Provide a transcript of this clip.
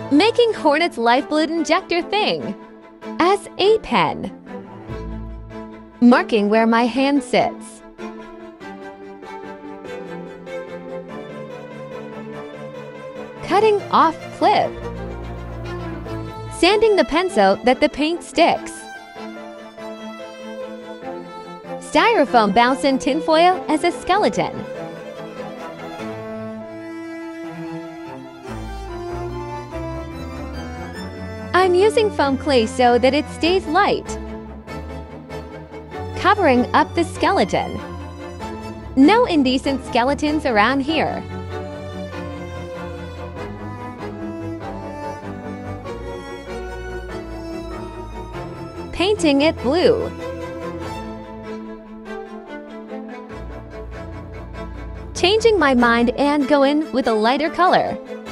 Making Hornets lifeblood injector thing as a pen. Marking where my hand sits. Cutting off clip. Sanding the pen so that the paint sticks. Styrofoam bouncing tinfoil as a skeleton. I'm using foam clay so that it stays light. Covering up the skeleton. No indecent skeletons around here. Painting it blue. Changing my mind and go in with a lighter color.